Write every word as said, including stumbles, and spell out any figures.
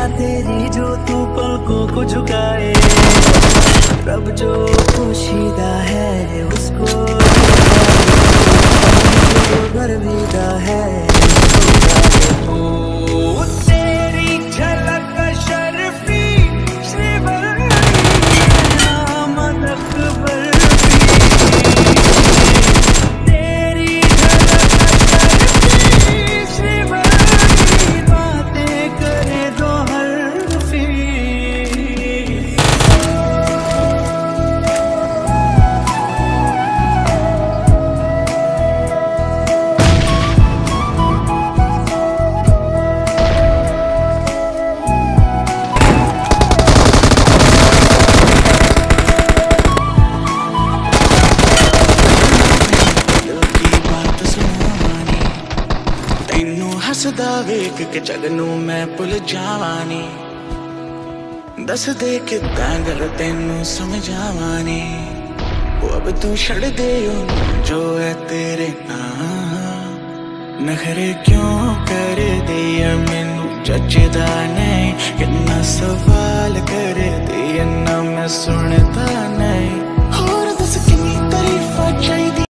तेरी जो तू पलकों को झुकाए, रब जो पोशीदा है उसको गर्विदा है उसको। तेरी झलक शर्फी श्रीवल्ली नाम अकबर हसदा वेख के जगनू मैं भुल जावानी, दस दे किदां गल तेनू समझावानी। वो अब तू छड़ दे जो है तेरे नाम, नखरे क्यों कर दिया मैनू जचदा नहीं, कितना सवाल कर दिया ना मैं सुनता नहीं।